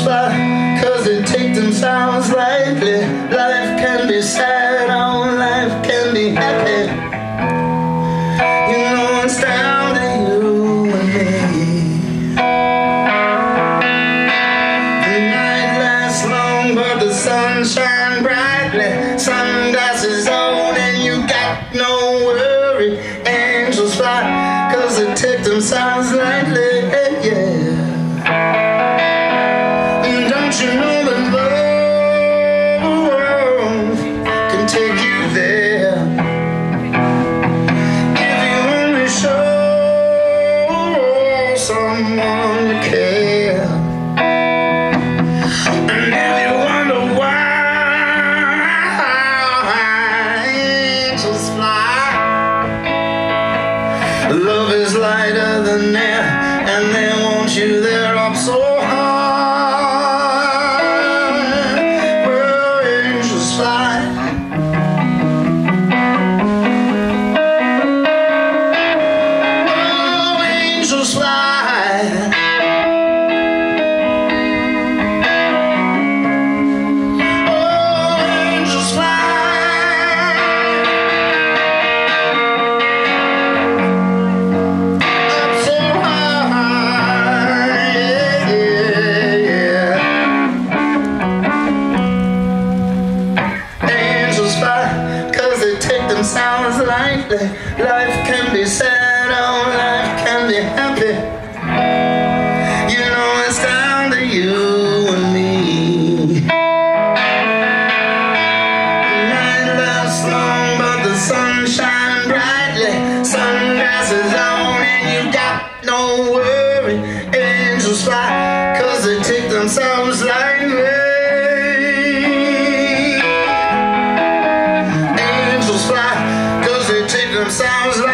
fly, 'cause they take themselves lightly. Life can be sad, oh, life can be happy. You know it's down to you and me. The night lasts long, but the sun shines brightly. Sunglasses on and you got no worry. Angels fly, 'cause they take themselves lightly, yeah. You know that love can take you there if you only show someone you care. And if you wonder why angels fly, love is lighter than air, and they want you there up so high. Sounds lightly. Life can be sad, oh, life can be happy. You know it's down to you and me. The night lasts long, but the sun shines brightly. Sunglasses on and you got no worry. Angels fly, 'cause they take themselves lightly. Sounds like